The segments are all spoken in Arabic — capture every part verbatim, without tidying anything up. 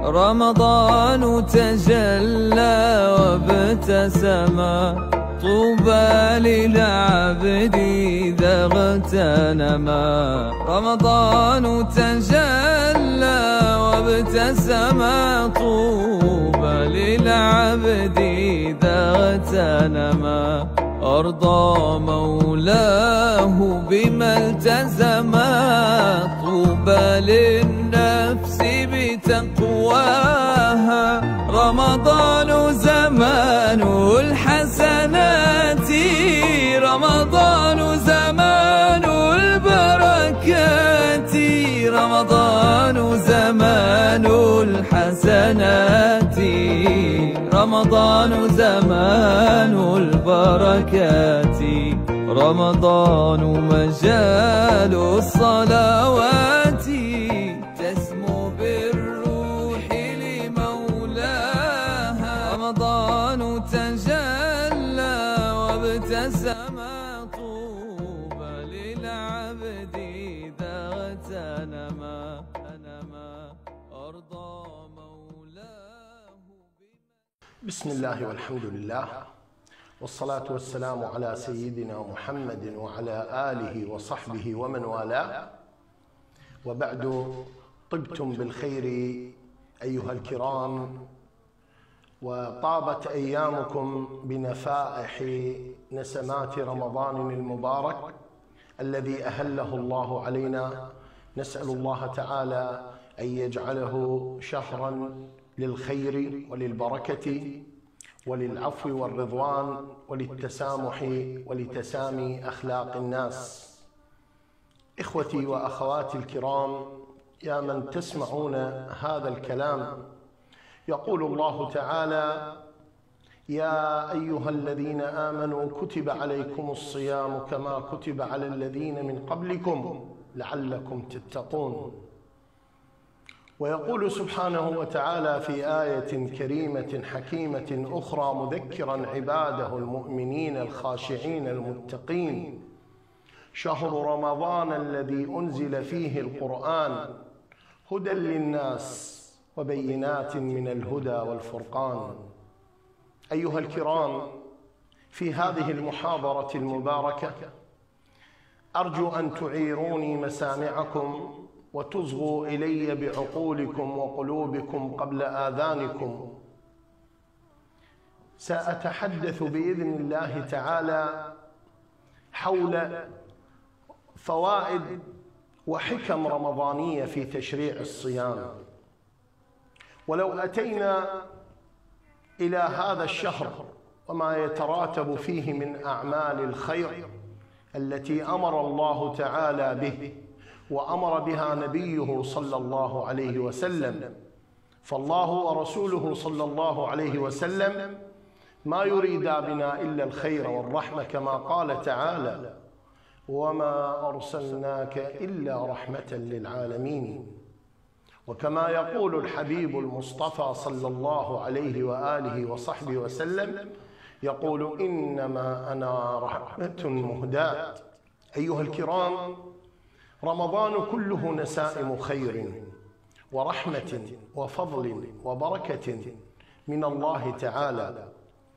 رمضان تجلى وابتسما طوبى للعبد إذا اغتنما. رمضان تجلى وابتسما طوبى للعبد إذا اغتنما. أرضى مولاه بما التزما طوبى للنفس بتقواها. رمضان زمان الحسنات رمضان زمان البركات. رمضان زمان الحسنات رمضان زمان البركات. رمضان مجال الصلوات تسمو بالروح لمولاها. رمضان تجلى وابتسم طوبى للعبد إذا اغتنما. أرضى مولاه. بسم الله والحمد لله والصلاة والسلام على سيدنا محمد وعلى آله وصحبه ومن والاه، وبعد. طبتم بالخير أيها الكرام، وطابت أيامكم بنفائح نسمات رمضان المبارك الذي أهله الله علينا. نسأل الله تعالى أن يجعله شهرا للخير وللبركة وللعفو والرضوان وللتسامح ولتسامي أخلاق الناس. إخوتي وأخواتي الكرام، يا من تسمعون هذا الكلام، يقول الله تعالى: يا أيها الذين آمنوا كتب عليكم الصيام كما كتب على الذين من قبلكم لعلكم تتقون. ويقول سبحانه وتعالى في آية كريمة حكيمة أخرى مذكرا عباده المؤمنين الخاشعين المتقين: شهر رمضان الذي أنزل فيه القرآن هدى للناس وبينات من الهدى والفرقان. أيها الكرام، في هذه المحاضرة المباركة أرجو أن تعيروني مسامعكم وتصغوا إلي بعقولكم وقلوبكم قبل آذانكم. سأتحدث بإذن الله تعالى حول فوائد وحكم رمضانية في تشريع الصيام. ولو أتينا إلى هذا الشهر وما يتراتب فيه من أعمال الخير التي أمر الله تعالى به وأمر بها نبيه صلى الله عليه وسلم، فالله ورسوله صلى الله عليه وسلم ما يريدا بنا إلا الخير والرحمة، كما قال تعالى: وما أرسلناك إلا رحمة للعالمين. وكما يقول الحبيب المصطفى صلى الله عليه وآله وصحبه وسلم، يقول: إنما أنا رحمة مهداة. أيها الكرام، رمضان كله نسائم خير ورحمة وفضل وبركة من الله تعالى.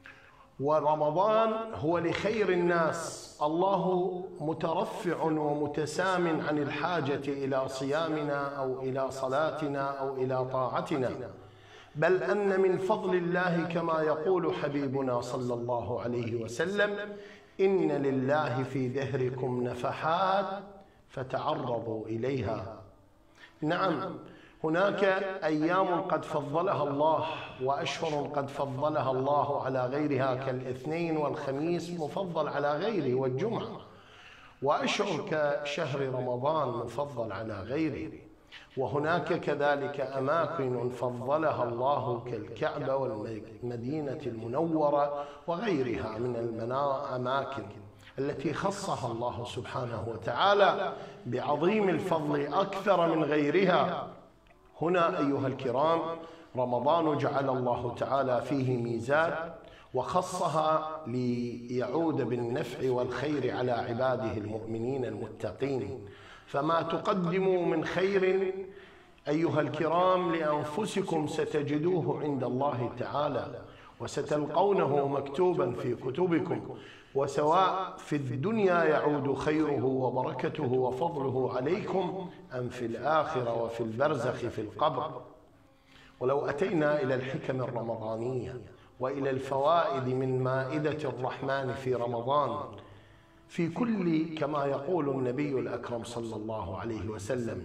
ورمضان هو لخير الناس. الله مترفع ومتسام عن الحاجة إلى صيامنا أو إلى صلاتنا أو إلى طاعتنا، بل أن من فضل الله كما يقول حبيبنا صلى الله عليه وسلم: إن لله في دهركم نفحات فتعرضوا إليها. نعم، هناك أيام قد فضلها الله وأشهر قد فضلها الله على غيرها، كالاثنين والخميس مفضل على غيره، والجمعة، وأشهر كشهر رمضان مفضل على غيره. وهناك كذلك أماكن فضلها الله كالكعبة والمدينة المنورة وغيرها من الأماكن التي خصها الله سبحانه وتعالى بعظيم الفضل أكثر من غيرها. هنا أيها الكرام، رمضان جعل الله تعالى فيه ميزان وخصها ليعود بالنفع والخير على عباده المؤمنين المتقين. فما تقدموا من خير أيها الكرام لأنفسكم ستجدوه عند الله تعالى، وستلقونه مكتوبا في كتبكم، وسواء في الدنيا يعود خيره وبركته وفضله عليكم أم في الآخرة وفي البرزخ في القبر. ولو أتينا إلى الحكم الرمضانية وإلى الفوائد من مائدة الرحمن في رمضان، في كل كما يقول النبي الأكرم صلى الله عليه وسلم: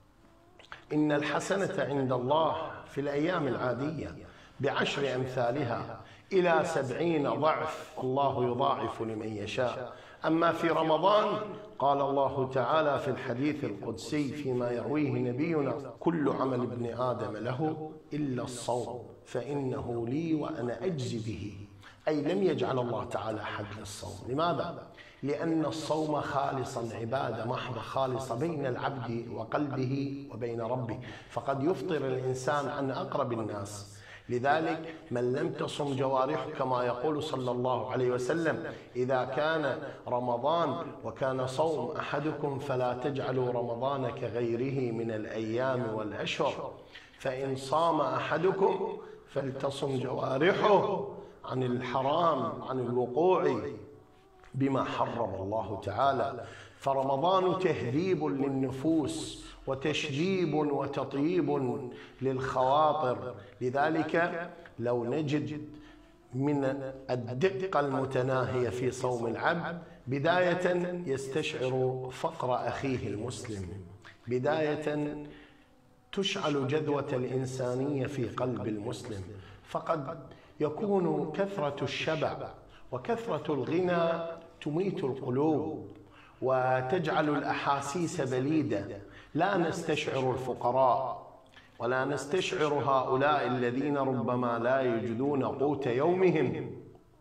إن الحسنة عند الله في الأيام العادية بعشر أمثالها إلى سبعين ضعف، الله يضاعف لمن يشاء. أما في رمضان قال الله تعالى في الحديث القدسي فيما يرويه نبينا: كل عمل ابن آدم له إلا الصوم فإنه لي وأنا أجزي به. أي لم يجعل الله تعالى حد للصوم. لماذا؟ لأن الصوم خالصا عبادة محضة خالصة بين العبد وقلبه وبين ربه، فقد يفطر الإنسان عن أقرب الناس. لذلك من لم تصم جوارحه كما يقول صلى الله عليه وسلم: إذا كان رمضان وكان صوم أحدكم فلا تجعلوا رمضان كغيره من الأيام والأشهر، فإن صام أحدكم فلتصم جوارحه عن الحرام، عن الوقوع بما حرم الله تعالى. فرمضان تهذيب للنفوس وتشجيب وتطيب للخواطر. لذلك لو نجد من الدقة المتناهية في صوم العبد، بداية يستشعر فقر أخيه المسلم، بداية تشعل جذوة الإنسانية في قلب المسلم، فقد يكون كثرة الشبع وكثرة الغنى تميت القلوب وتجعل الأحاسيس بليدة. لا نستشعر الفقراء ولا نستشعر هؤلاء الذين ربما لا يجدون قوت يومهم،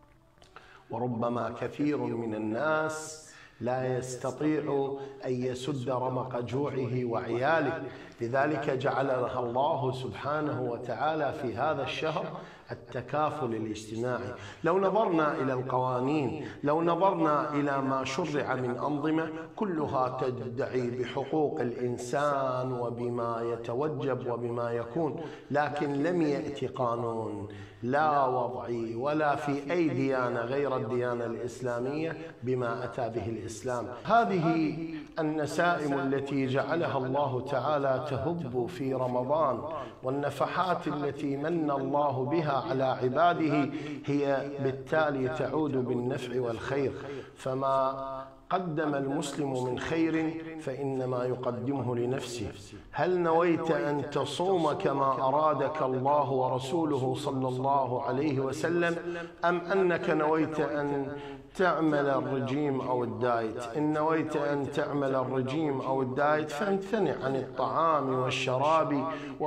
وربما كثير من الناس لا يستطيع أن يسد رمق جوعه وعياله. لذلك جعلها الله سبحانه وتعالى في هذا الشهر التكافل الاجتماعي. لو نظرنا إلى القوانين، لو نظرنا إلى ما شرع من أنظمة، كلها تدعي بحقوق الإنسان وبما يتوجب وبما يكون، لكن لم يأتي قانون لا وضعي ولا في أي ديانة غير الديانة الإسلامية بما أتى به الإسلام. هذه النسائم التي جعلها الله تعالى تهب في رمضان، والنفحات التي من الله بها على عباده، هي بالتالي تعود بالنفع والخير. فما قدم المسلم من خير فإنما يقدمه لنفسه. هل نويت أن تصوم كما أرادك الله ورسوله صلى الله عليه وسلم، أم أنك نويت أن تعمل الرجيم أو الدايت؟ إن نويت أن تعمل الرجيم أو الدايت فامتنع عن الطعام والشراب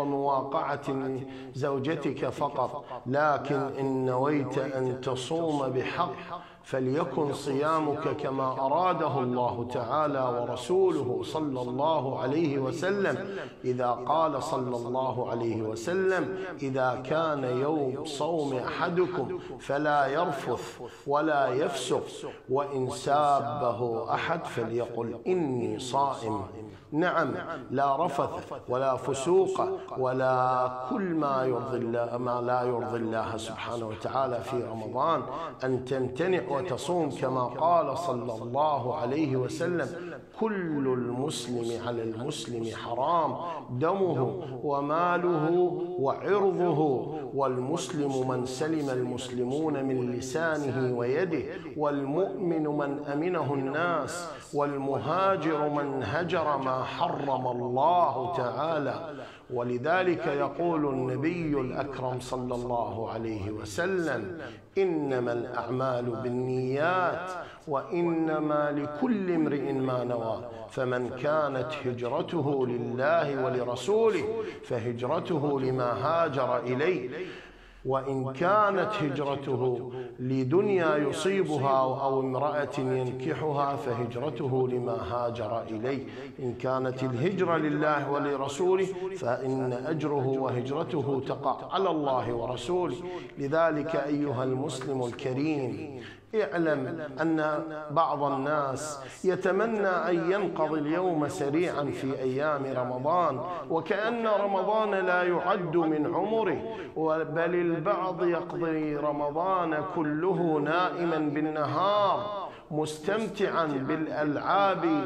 ومواقعة زوجتك فقط، لكن إن نويت أن تصوم بحق فليكن صيامك كما أراده الله تعالى ورسوله صلى الله عليه وسلم. إذا قال صلى الله عليه وسلم: إذا كان يوم صوم أحدكم فلا يرفث ولا يفسق، وإن سابه أحد فليقل إني صائم. نعم، لا رفث ولا فسوق ولا كل ما يرضي الله ما لا يرضي الله سبحانه وتعالى في رمضان. أن تمتنع وتصوم كما قال صلى الله عليه وسلم: كل المسلم على المسلم حرام، دمه وماله وعرضه، والمسلم من سلم المسلمون من لسانه ويده، والمؤمن من أمنه الناس، والمهاجر من هجر ما حرم الله تعالى. ولذلك يقول النبي الأكرم صلى الله عليه وسلم: إنما الأعمال بالنيات وإنما لكل امرئ ما نوى، فمن كانت هجرته لله ولرسوله فهجرته لما هاجر إليه، وإن كانت هجرته لدنيا يصيبها أو امرأة ينكحها فهجرته لما هاجر إليه. إن كانت الهجرة لله ولرسوله فإن أجره وهجرته تقع على الله ورسوله. لذلك أيها المسلم الكريم، اعلم أن بعض الناس يتمنى أن ينقضي اليوم سريعا في أيام رمضان، وكأن رمضان لا يعد من عمره، بل البعض يقضي رمضان كله نائما بالنهار مستمتعا بالألعاب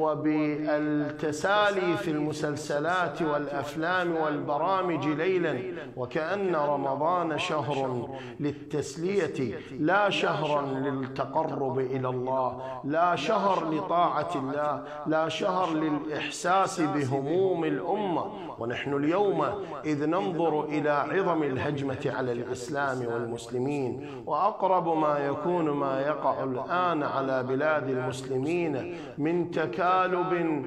وبالتسالي في المسلسلات والأفلام والبرامج ليلا، وكأن رمضان شهر للتسلية لا شهرا للتقرب إلى الله، لا شهر لطاعة الله، لا شهر للإحساس بهموم الأمة. ونحن اليوم إذ ننظر إلى عظم الهجمة على الإسلام والمسلمين، وأقرب ما يكون ما يقع الآن على بلاد المسلمين من تكالب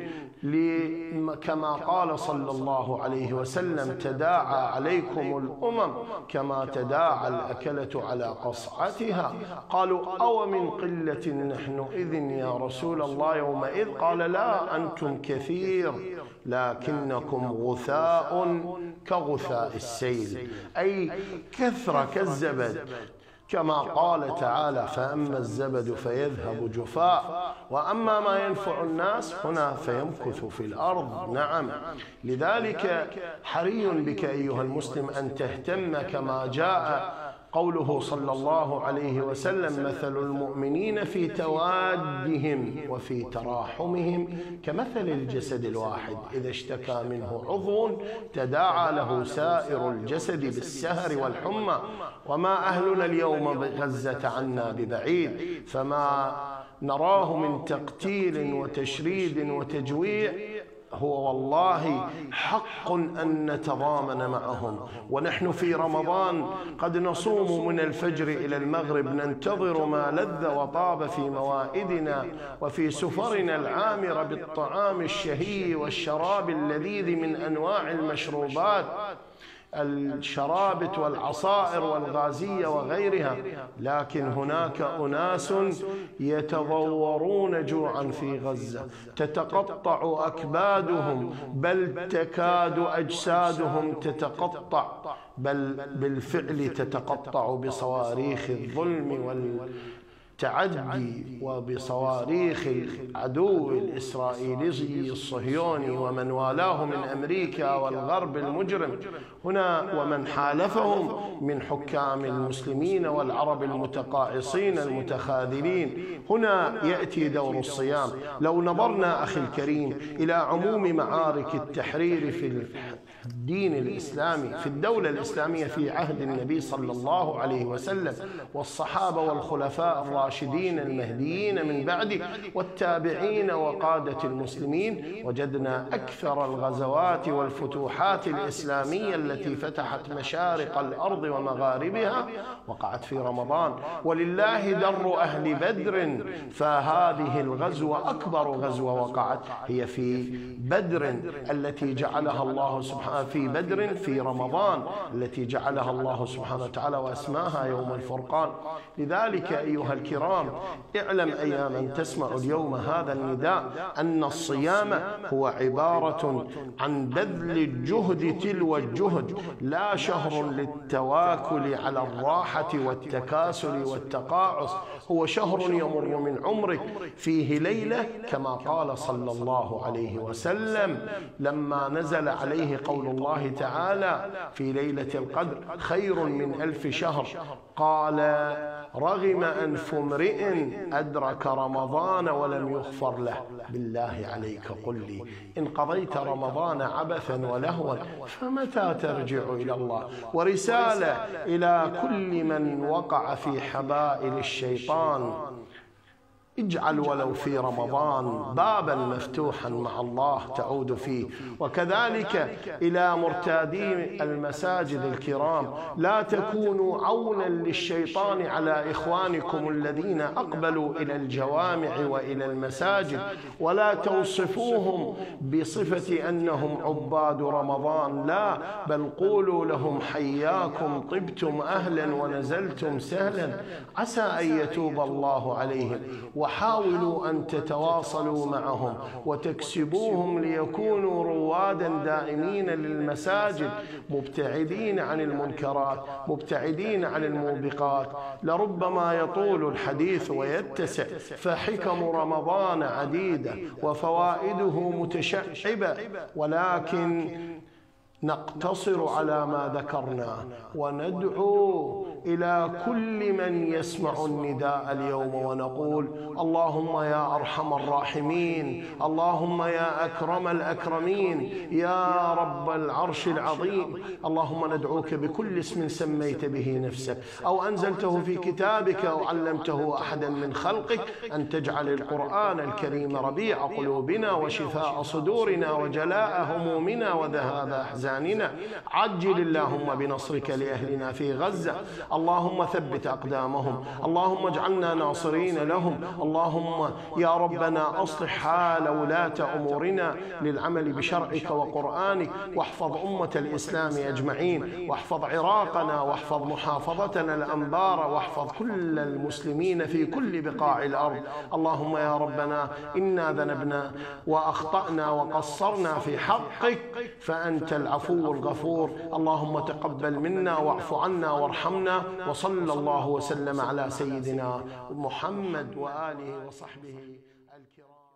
كما قال صلى الله عليه وسلم: تداعى عليكم الأمم كما تداعى الأكلة على قصعتها. قالوا: أو من قلة نحن إذن يا رسول الله يومئذ؟ قال: لا، أنتم كثير لكنكم غثاء كغثاء السيل، أي كثرة كالزبد، كما قال تعالى: فأما الزبد فيذهب جفاء وأما ما ينفع الناس هنا فيمكث في الأرض. نعم، لذلك حري بك أيها المسلم أن تهتم كما جاء قوله صلى الله عليه وسلم: مثل المؤمنين في توادهم وفي تراحمهم كمثل الجسد الواحد إذا اشتكى منه عضو تداعى له سائر الجسد بالسهر والحمى. وما أهلنا اليوم بغزة عنا ببعيد، فما نراه من تقتيل وتشريد وتجويع هو والله حق أن نتضامن معهم. ونحن في رمضان قد نصوم من الفجر إلى المغرب ننتظر ما لذ وطاب في موائدنا وفي سفرنا العامرة بالطعام الشهي والشراب اللذيذ من أنواع المشروبات، الشرابة والعصائر والغازية وغيرها، لكن هناك أناس يتضورون جوعا في غزة، تتقطع أكبادهم، بل تكاد أجسادهم تتقطع، بل بالفعل تتقطع بصواريخ الظلم والتعدي وبصواريخ العدو الإسرائيلي الصهيوني ومن والاه من أمريكا والغرب المجرم هنا ومن حالفهم من حكام المسلمين والعرب المتقاعصين المتخاذلين. هنا يأتي دور الصيام. لو نظرنا أخي الكريم إلى عموم معارك التحرير في الدين الإسلامي في الدولة الإسلامية في عهد النبي صلى الله عليه وسلم والصحابة والخلفاء الراشدين المهديين من بعده والتابعين وقادة المسلمين، وجدنا أكثر الغزوات والفتوحات الإسلامية التي فتحت مشارق الأرض ومغاربها وقعت في رمضان. ولله در أهل بدر، فهذه الغزوة أكبر غزوة وقعت هي في بدر التي جعلها الله سبحانه في بدر في رمضان التي جعلها الله سبحانه وتعالى وأسماها يوم الفرقان. لذلك أيها الكرام اعلم أيها من تسمع اليوم هذا النداء أن الصيام هو عبارة عن بذل الجهد تلو الجهد، لا شهر للتواكل على الراحة والتكاسل والتقاعس، هو شهر يمر من عمرك فيه ليلة كما قال صلى الله عليه وسلم لما نزل عليه قول الله تعالى في ليلة القدر: خير من ألف شهر. قال: رغم أنف امرئ أدرك رمضان ولم يغفر له. بالله عليك قل لي، إن قضيت رمضان عبثا ولهوا فمتى ترجع إلى الله؟ ورسالة إلى كل من وقع في حبائل الشيطان: اجعل ولو في رمضان بابا مفتوحا مع الله تعود فيه. وكذلك إلى مرتادي المساجد الكرام: لا تكونوا عونا للشيطان على إخوانكم الذين أقبلوا إلى الجوامع وإلى المساجد، ولا توصفوهم بصفة أنهم عباد رمضان، لا، بل قولوا لهم: حياكم طبتم أهلا ونزلتم سهلا، عسى أن يتوب الله عليهم. وحاولوا أن تتواصلوا معهم وتكسبوهم ليكونوا روادا دائمين للمساجد، مبتعدين عن المنكرات، مبتعدين عن الموبقات. لربما يطول الحديث ويتسع، فحكم رمضان عديدة وفوائده متشعبة، ولكن نقتصر على ما ذكرنا وندعو إلى كل من يسمع النداء اليوم ونقول: اللهم يا أرحم الراحمين، اللهم يا أكرم الأكرمين، يا رب العرش العظيم، اللهم ندعوك بكل اسم سميت به نفسك أو أنزلته في كتابك أو علمته أحدا من خلقك، أن تجعل القرآن الكريم ربيع قلوبنا وشفاء صدورنا وجلاء همومنا وذهاب أحزاننا. عجل اللهم بنصرك لأهلنا في غزة، اللهم ثبت أقدامهم، اللهم اجعلنا ناصرين لهم، اللهم يا ربنا أصلح حال ولاة أمورنا للعمل بشرعك وقرآنك، واحفظ أمة الإسلام أجمعين، واحفظ عراقنا، واحفظ محافظتنا الأنبار، واحفظ كل المسلمين في كل بقاع الأرض. اللهم يا ربنا إنا ذنبنا وأخطأنا وقصرنا في حقك، فأنت العفو الغفور، اللهم تقبل منا واعف عنا وارحمنا. وصلى الله وسلم على سيدنا محمد وآله وصحبه الكرام.